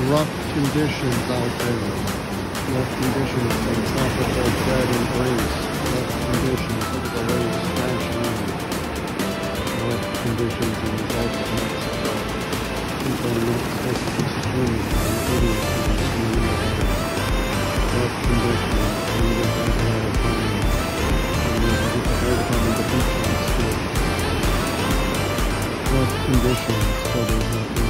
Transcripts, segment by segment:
rough conditions out there. Rough conditions from tropical bread and grace. Rough conditions, look at the waves crashing in. Rough conditions in the Gulf of Mexico. People are not supposed to be swimming. They're idiots who are swimming in the water. Rough conditions. And you get back out of time. And you get the whole time in the beach on still. Rough conditions, so there's nothing.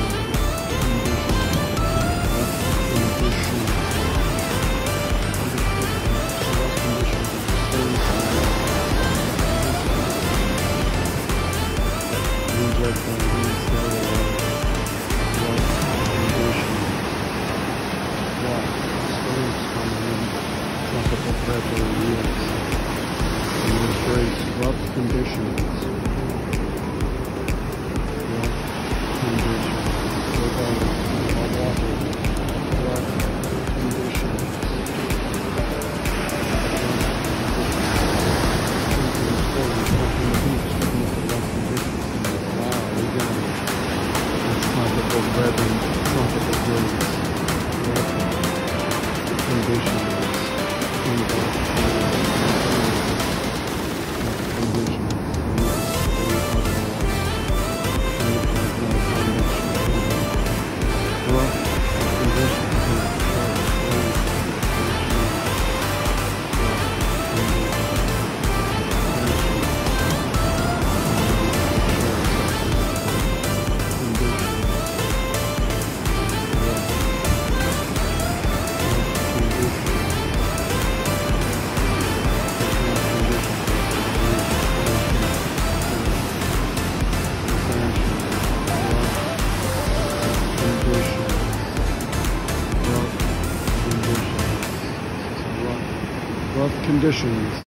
Rough conditions. Rough conditions.